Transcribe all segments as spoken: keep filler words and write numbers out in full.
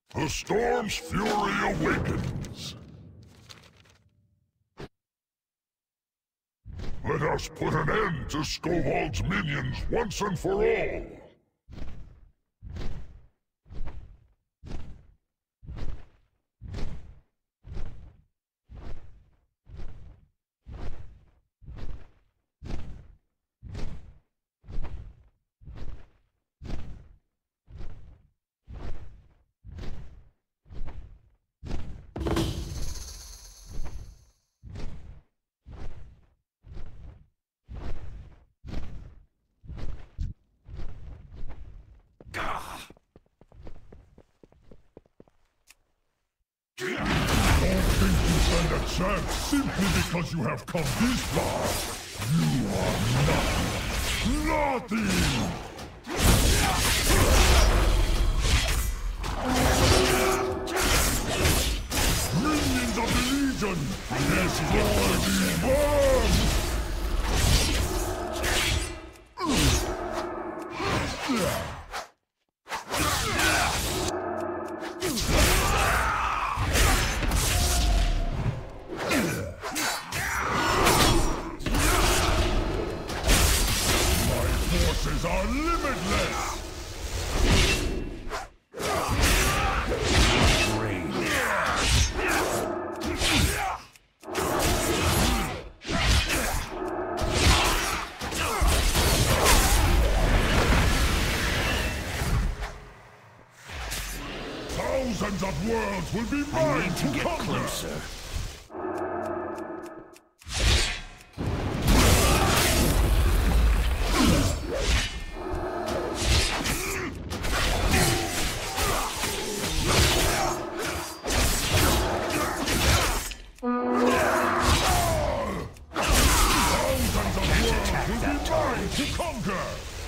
The storm's fury awakens. Let us put an end to Skovald's minions once and for all. Chance simply because you have come this far. You are nothing. Nothing! Minions of the Legion! Destroy the worm! Are limitless! Thousands of worlds will be mine I need to, to get conquer. Closer. To conquer!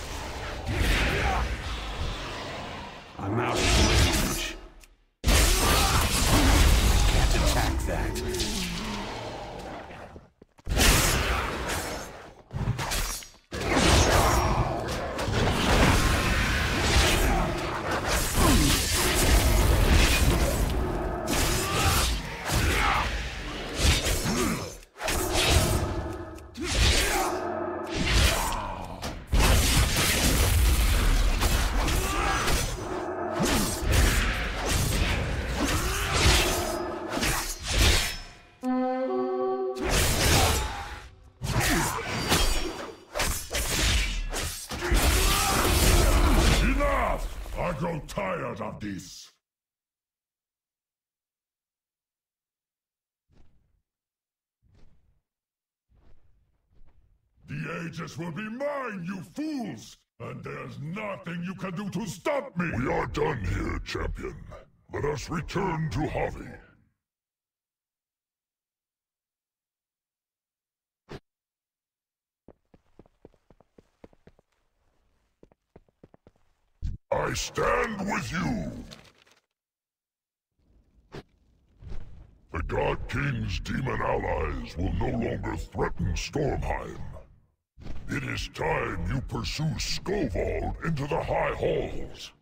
I'm out of range. Can't attack that. I grow tired of this. The Aegis will be mine, you fools! And there's nothing you can do to stop me! We are done here, champion. Let us return to Javi. I stand with you! The God King's demon allies will no longer threaten Stormheim. It is time you pursue Skovald into the High Halls.